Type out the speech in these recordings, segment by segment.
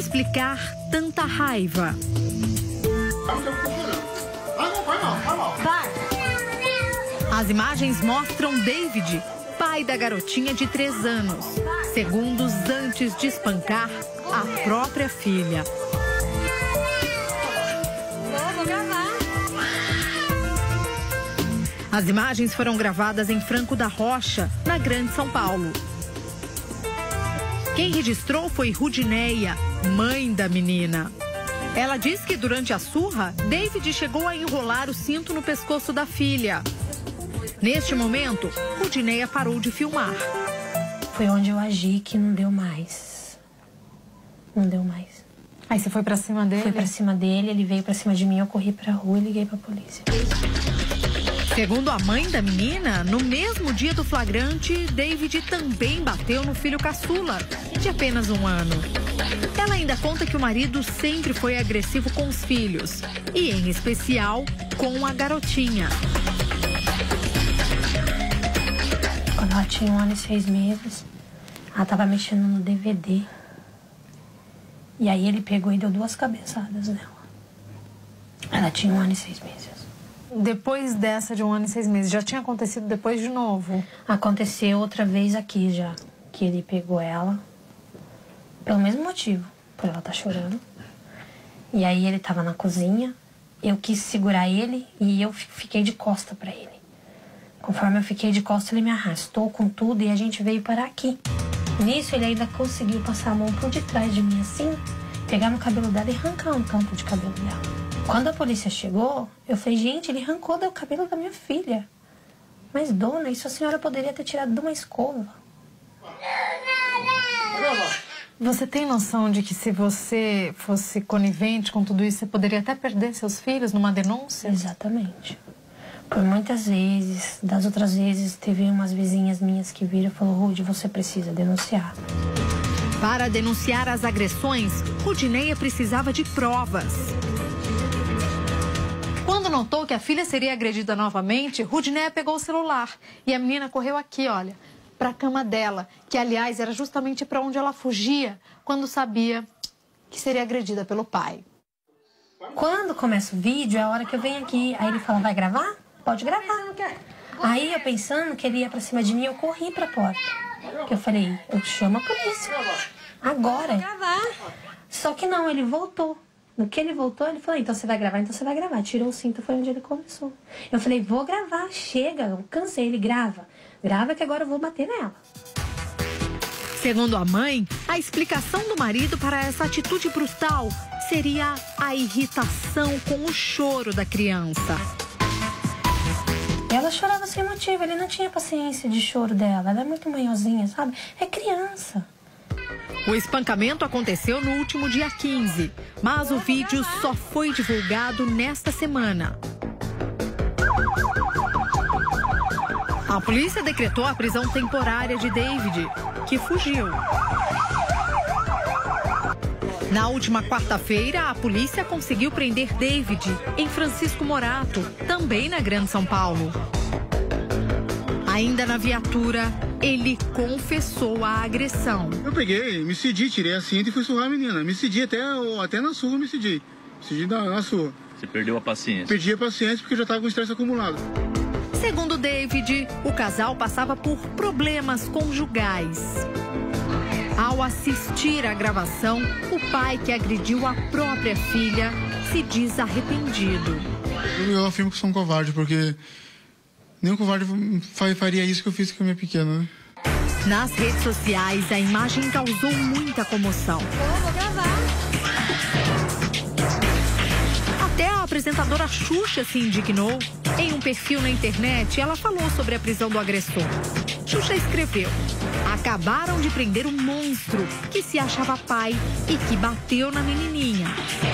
explicar tanta raiva? As imagens mostram David, pai da garotinha de 3 anos, segundos antes de espancar a própria filha. Vou gravar. As imagens foram gravadas em Franco da Rocha, na Grande São Paulo. Quem registrou foi Rudineia, mãe da menina. Ela diz que durante a surra, David chegou a enrolar o cinto no pescoço da filha. Neste momento, Rudineia parou de filmar. Foi onde eu agi que não deu mais. Não deu mais. Aí você foi pra cima dele? Fui pra cima dele, ele veio pra cima de mim, eu corri pra rua e liguei pra polícia. Segundo a mãe da menina, no mesmo dia do flagrante, David também bateu no filho caçula, de apenas 1 ano. Ela ainda conta que o marido sempre foi agressivo com os filhos, e em especial com a garotinha. Quando ela tinha 1 ano e 6 meses, ela tava mexendo no DVD. E aí ele pegou e deu 2 cabeçadas nela. Ela tinha 1 ano e 6 meses. Depois dessa de 1 ano e 6 meses, já tinha acontecido depois de novo? Aconteceu outra vez aqui já, que ele pegou ela, pelo mesmo motivo, por ela estar chorando. E aí ele tava na cozinha, eu quis segurar ele e eu fiquei de costa pra ele. Conforme eu fiquei de costa, ele me arrastou com tudo e a gente veio parar aqui. Nisso, ele ainda conseguiu passar a mão por detrás de mim assim, pegar no cabelo dela e arrancar um tanto de cabelo dela. Quando a polícia chegou, eu falei, gente, ele arrancou o cabelo da minha filha. Mas, dona, isso a senhora poderia ter tirado de uma escova. Você tem noção de que se você fosse conivente com tudo isso, você poderia até perder seus filhos numa denúncia? Exatamente. Por muitas vezes, das outras vezes, teve umas vizinhas minhas que viram e falaram, Rudy, você precisa denunciar. Para denunciar as agressões, Rudineia precisava de provas. Quando notou que a filha seria agredida novamente, Rudineia pegou o celular e a menina correu aqui, olha, para a cama dela, que aliás era justamente para onde ela fugia quando sabia que seria agredida pelo pai. Quando começa o vídeo, é a hora que eu venho aqui. Aí ele fala, vai gravar? Pode gravar. Aí eu pensando que ele ia pra cima de mim, eu corri pra porta. Que eu falei, eu chamo a polícia. Agora. Só que não, ele voltou. No que ele voltou, ele falou, então você vai gravar, então você vai gravar. Tirou o cinto, foi onde ele começou. Eu falei, vou gravar, chega, eu cansei. Ele grava. Grava que agora eu vou bater nela. Segundo a mãe, a explicação do marido para essa atitude brutal seria a irritação com o choro da criança. Ela chorava sem motivo, ele não tinha paciência de choro dela. Ela é muito manhosinha, sabe? É criança. O espancamento aconteceu no último dia 15, mas o vídeo só foi divulgado nesta semana. A polícia decretou a prisão temporária de David, que fugiu. Na última quarta-feira, a polícia conseguiu prender David em Francisco Morato, também na Grande São Paulo. Ainda na viatura, ele confessou a agressão. Eu peguei, me cedi, tirei a cinta e fui surrar a menina. Me cedi até na surra, me cedi. Me cedi na surra. Você perdeu a paciência? Perdi a paciência porque já estava com estresse acumulado. Segundo David, o casal passava por problemas conjugais. Ao assistir à gravação, o pai que agrediu a própria filha se diz arrependido. Eu afirmo que sou um covarde, porque nenhum covarde faria isso que eu fiz com a minha pequena, né? Nas redes sociais, a imagem causou muita comoção. Vou gravar. Até a apresentadora Xuxa se indignou. Em um perfil na internet, ela falou sobre a prisão do agressor. Xuxa escreveu: acabaram de prender um monstro que se achava pai e que bateu na menininha.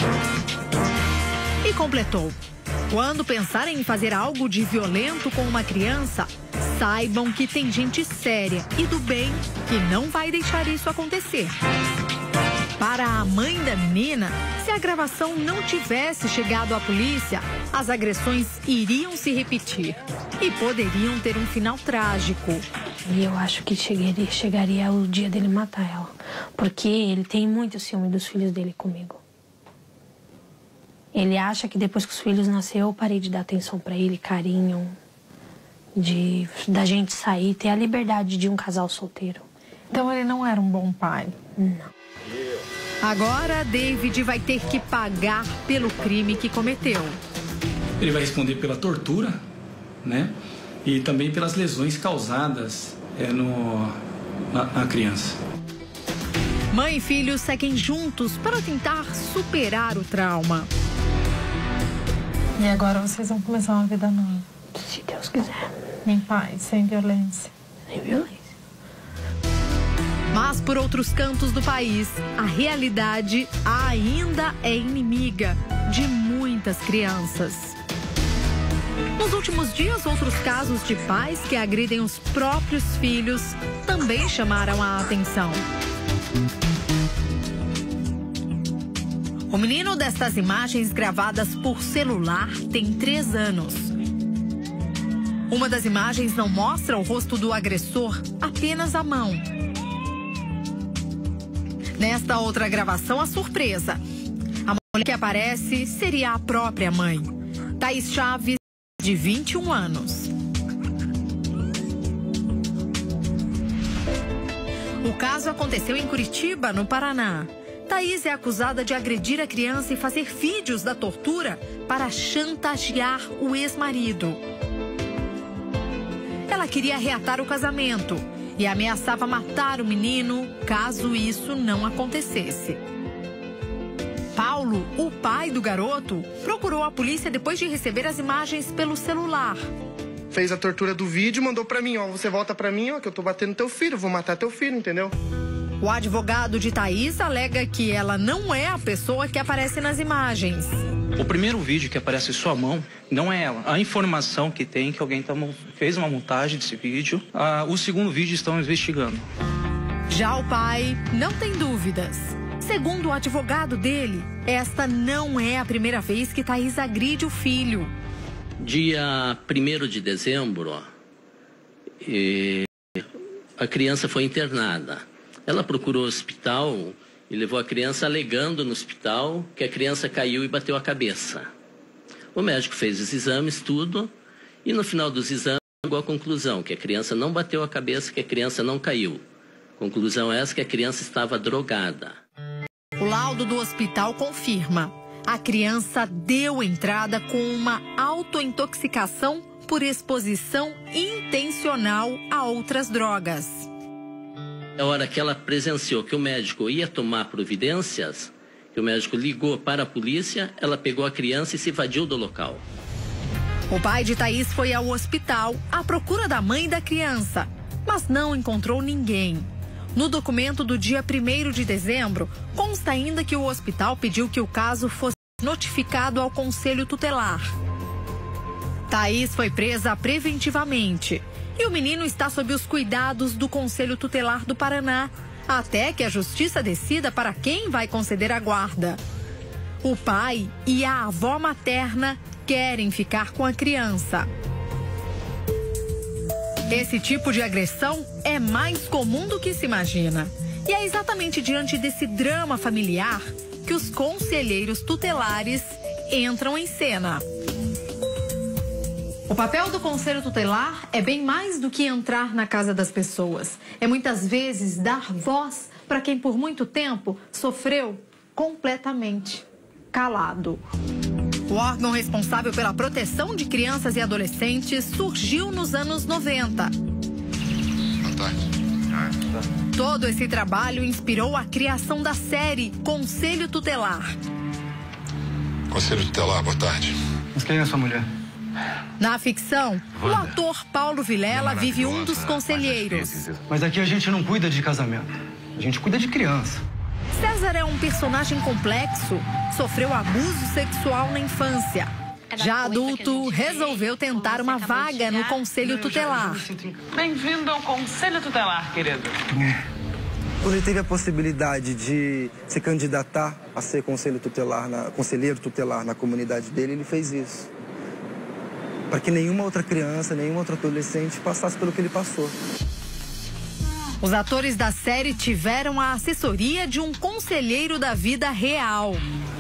E completou: quando pensarem em fazer algo de violento com uma criança, saibam que tem gente séria e do bem que não vai deixar isso acontecer. Para a mãe da menina, se a gravação não tivesse chegado à polícia, as agressões iriam se repetir e poderiam ter um final trágico. E eu acho que chegaria o dia dele matar ela, porque ele tem muito ciúme dos filhos dele comigo. Ele acha que depois que os filhos nasceram, eu parei de dar atenção para ele, carinho, da gente sair, ter a liberdade de um casal solteiro. Então ele não era um bom pai? Não. Agora, David vai ter que pagar pelo crime que cometeu. Ele vai responder pela tortura, né? E também pelas lesões causadas na criança. Mãe e filho seguem juntos para tentar superar o trauma. E agora vocês vão começar uma vida nova? Se Deus quiser. Em paz, sem violência. Sem violência. Mas por outros cantos do país, a realidade ainda é inimiga de muitas crianças. Nos últimos dias, outros casos de pais que agridem os próprios filhos também chamaram a atenção. O menino destas imagens gravadas por celular tem 3 anos. Uma das imagens não mostra o rosto do agressor, apenas a mão. Nesta outra gravação, a surpresa. A mulher que aparece seria a própria mãe, Thaís Chaves, de 21 anos. O caso aconteceu em Curitiba, no Paraná. Thaís é acusada de agredir a criança e fazer vídeos da tortura para chantagear o ex-marido. Ela queria reatar o casamento e ameaçava matar o menino caso isso não acontecesse. Paulo, o pai do garoto, procurou a polícia depois de receber as imagens pelo celular. Fez a tortura do vídeo, mandou pra mim, ó, você volta pra mim, ó, que eu tô batendo teu filho, vou matar teu filho, entendeu? O advogado de Thaís alega que ela não é a pessoa que aparece nas imagens. O primeiro vídeo que aparece sua mão não é ela. A informação que tem que alguém fez uma montagem desse vídeo. O segundo vídeo estão investigando. Já o pai não tem dúvidas. Segundo o advogado dele, esta não é a primeira vez que Thaís agride o filho. Dia 1º de dezembro, a criança foi internada. Ela procurou o hospital e levou a criança alegando no hospital que a criança caiu e bateu a cabeça. O médico fez os exames, tudo, e no final dos exames chegou à conclusão que a criança não bateu a cabeça, que a criança não caiu. Conclusão essa que a criança estava drogada. O laudo do hospital confirma. A criança deu entrada com uma autointoxicação por exposição intencional a outras drogas. Na hora que ela presenciou que o médico ia tomar providências, que o médico ligou para a polícia, ela pegou a criança e se evadiu do local. O pai de Thaís foi ao hospital à procura da mãe da criança, mas não encontrou ninguém. No documento do dia 1º de dezembro, consta ainda que o hospital pediu que o caso fosse notificado ao Conselho Tutelar. Thaís foi presa preventivamente e o menino está sob os cuidados do Conselho Tutelar do Paraná, até que a justiça decida para quem vai conceder a guarda. O pai e a avó materna querem ficar com a criança. Esse tipo de agressão é mais comum do que se imagina. E é exatamente diante desse drama familiar que os conselheiros tutelares entram em cena. O papel do Conselho Tutelar é bem mais do que entrar na casa das pessoas. É muitas vezes dar voz para quem por muito tempo sofreu completamente calado. O órgão responsável pela proteção de crianças e adolescentes surgiu nos anos 90. Todo esse trabalho inspirou a criação da série Conselho Tutelar. Conselho Tutelar, boa tarde. Mas quem é sua mulher? Na ficção, o ator Paulo Vilela vive um dos conselheiros. Mas aqui a gente não cuida de casamento. A gente cuida de criança. César é um personagem complexo, sofreu abuso sexual na infância. Já adulto, resolveu tentar uma vaga no Conselho Tutelar. Bem-vindo ao Conselho Tutelar, querido. Quando ele teve a possibilidade de se candidatar a ser conselheiro tutelar na comunidade dele, ele fez isso. Para que nenhuma outra criança, nenhuma outra adolescente passasse pelo que ele passou. Os atores da série tiveram a assessoria de um conselheiro da vida real.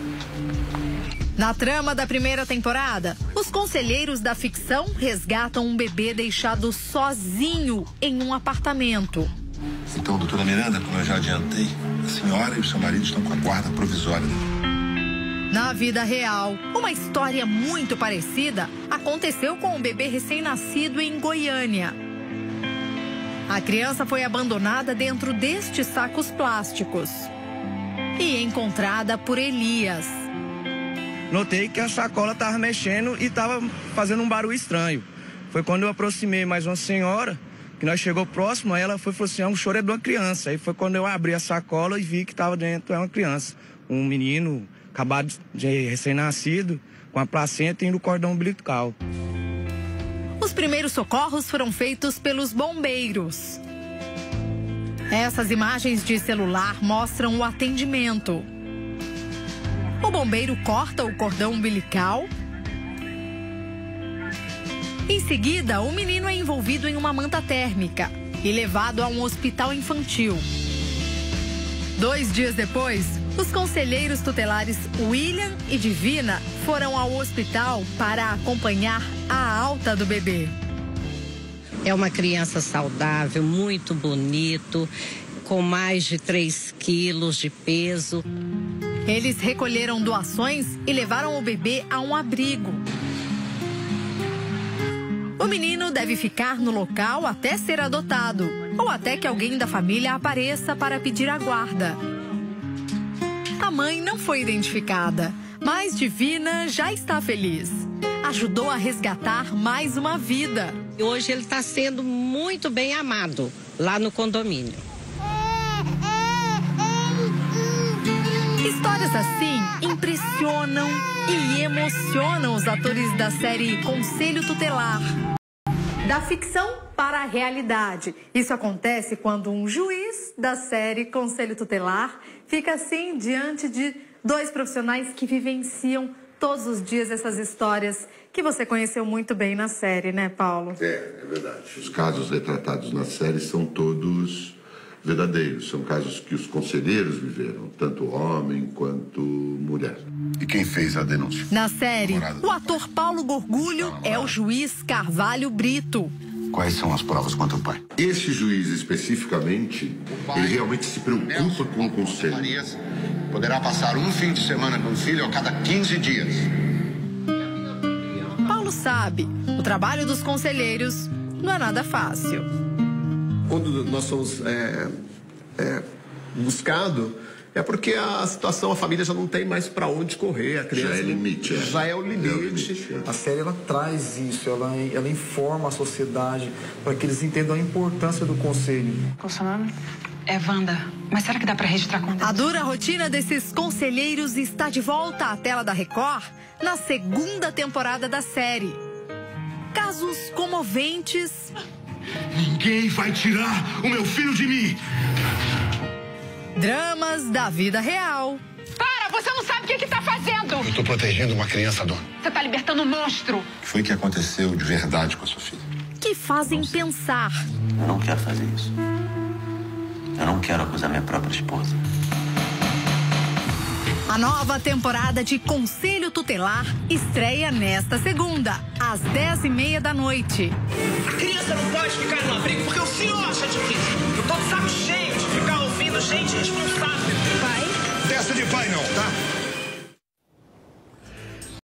Na trama da primeira temporada, os conselheiros da ficção resgatam um bebê deixado sozinho em um apartamento. Então, doutora Miranda, como eu já adiantei, a senhora e o seu marido estão com a guarda provisória. Na vida real, uma história muito parecida aconteceu com um bebê recém-nascido em Goiânia. A criança foi abandonada dentro destes sacos plásticos e encontrada por Elias. Notei que a sacola estava mexendo e estava fazendo um barulho estranho. Foi quando eu aproximei mais uma senhora, que nós chegou próximo, ela falou assim, um choro é de uma criança. Aí foi quando eu abri a sacola e vi que estava dentro uma criança. Um menino acabado de recém-nascido, com a placenta e o cordão umbilical. Os primeiros socorros foram feitos pelos bombeiros. Essas imagens de celular mostram o atendimento. O bombeiro corta o cordão umbilical. Em seguida, o menino é envolvido em uma manta térmica e levado a um hospital infantil. 2 dias depois, os conselheiros tutelares William e Divina foram ao hospital para acompanhar a alta do bebê. É uma criança saudável, muito bonito, com mais de 3 quilos de peso. Eles recolheram doações e levaram o bebê a um abrigo. O menino deve ficar no local até ser adotado, ou até que alguém da família apareça para pedir a guarda. A mãe não foi identificada, mas Divina já está feliz. Ajudou a resgatar mais uma vida. Hoje ele está sendo muito bem amado lá no condomínio. Histórias assim impressionam e emocionam os atores da série Conselho Tutelar. Da ficção para a realidade. Isso acontece quando um juiz da série Conselho Tutelar fica assim diante de 2 profissionais que vivenciam todos os dias essas histórias que você conheceu muito bem na série, né, Paulo? É verdade. Os casos retratados na série são todos verdadeiros. São casos que os conselheiros viveram, tanto homem quanto mulher. E quem fez a denúncia? Na série, o ator Paulo Gorgulho é o juiz Carvalho Brito. Quais são as provas contra o pai? Esse juiz, especificamente, ele realmente se preocupa com o conselho. Poderá passar um fim de semana com o filho a cada 15 dias. Paulo sabe, o trabalho dos conselheiros não é nada fácil. Quando nós somos buscados, é porque a situação, a família já não tem mais para onde correr. A criança já é limite. Já é o limite. A série ela traz isso, ela informa a sociedade para que eles entendam a importância do conselho. Qual o seu nome? É Wanda. Mas será que dá para registrar conta? A dura rotina desses conselheiros está de volta à tela da Record na 2ª temporada da série. Casos comoventes. Ninguém vai tirar o meu filho de mim! Dramas da vida real. Para! Você não sabe o que tá fazendo! Eu tô protegendo uma criança, dona. Você tá libertando um monstro! O que foi que aconteceu de verdade com a sua filha? Que fazem pensar. Eu não quero fazer isso. Eu não quero acusar minha própria esposa. A nova temporada de Conselho Tutelar estreia nesta segunda, às 10h30 da noite. A criança não pode ficar no abrigo porque o senhor acha difícil. Eu tô de saco cheio de ficar ouvindo gente responsável. Pai? Testa de pai não, tá?